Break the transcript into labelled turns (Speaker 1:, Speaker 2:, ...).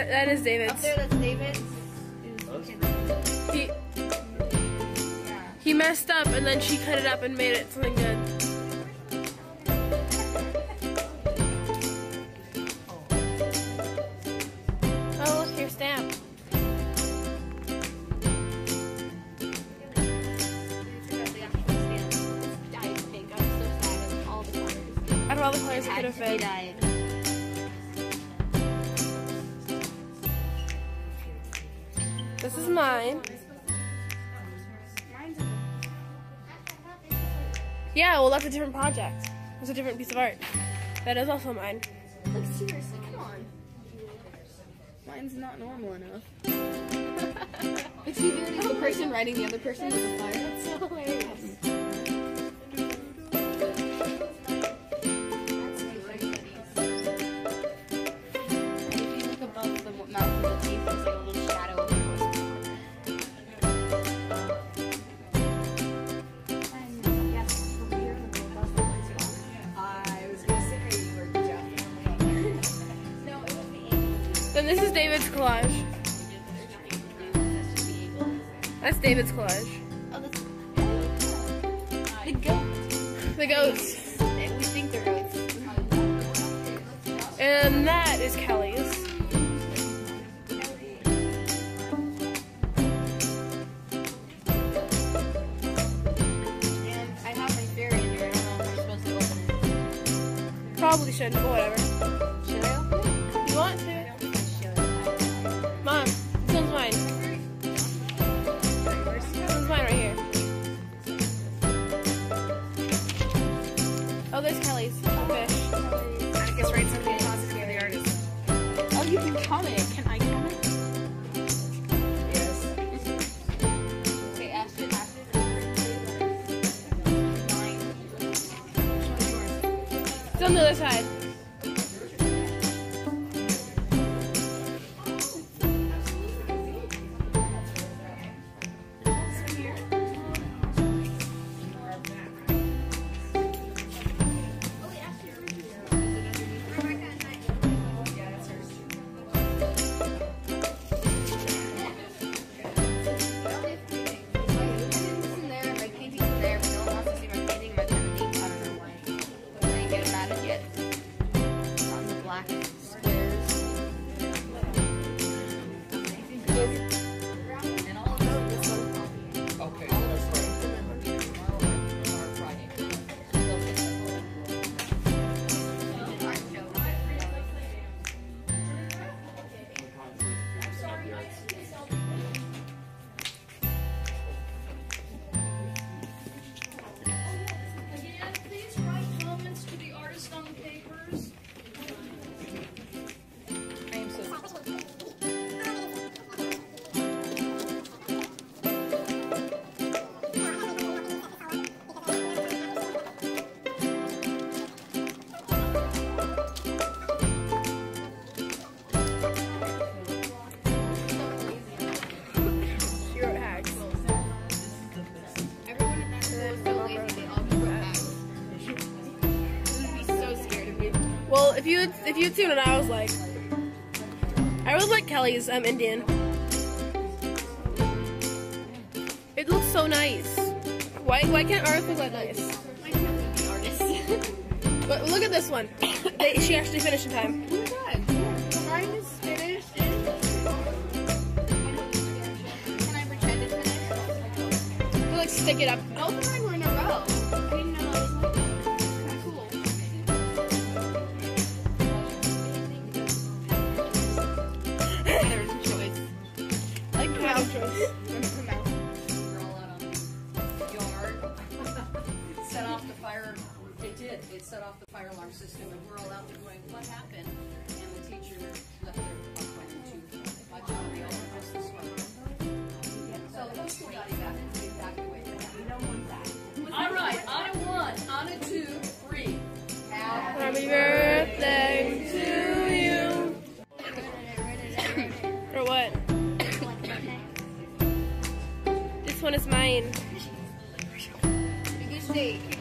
Speaker 1: That is David's.
Speaker 2: Up there, that's David's.
Speaker 1: He messed up and then she cut it up and made it something good. Oh, look, your stamp. Out of all the colors it could have been. This is mine. Yeah, well that's a different project. It's a different piece of art. That is also mine.
Speaker 2: Like seriously, come on. Mine's not normal enough. It's either the person writing the other person with the flyer. That's so hilarious.
Speaker 1: Then this is David's collage. That's David's collage.
Speaker 2: Oh, that's the goats.
Speaker 1: The goats.
Speaker 2: We think they're goats.
Speaker 1: And that is Kelly's.
Speaker 2: And I have my fairy in here. I don't know if we're supposed to open it.
Speaker 1: Probably shouldn't, but whatever.
Speaker 2: Should I open it?
Speaker 1: You want to? Mom, this one's mine. This one's mine right here. Oh, there's Kelly's. A fish.
Speaker 2: I guess write something positive of the artist. Oh, you can comment. Can I comment? Yes. Okay, Ashton. Mine.
Speaker 1: It's on the other side. Well, if you'd seen what I was like, I really like Kelly's Indian. It looks so nice. Why can't ours look that nice?
Speaker 2: Why can't we be artists?
Speaker 1: But look at this one. She actually finished in time.
Speaker 2: Oh my god. Mine is finished. Can I pretend it's finished?
Speaker 1: You like stick it up.
Speaker 2: Both of mine were in a row. I didn't know I was like that. Cool. There's a choice.
Speaker 1: I like the mouth choice.
Speaker 2: The mouth.
Speaker 3: We're all out on yard. Set off the fire. It did. It set off the fire alarm system, and we're all out there going, "What happened?" And the teacher left their puck went to my child. They all just this way. So the school got evacuated. All right, on a 1, on a 2, 3.
Speaker 1: Happy birthday to you. Or what? This one is mine.
Speaker 2: Biggest steak.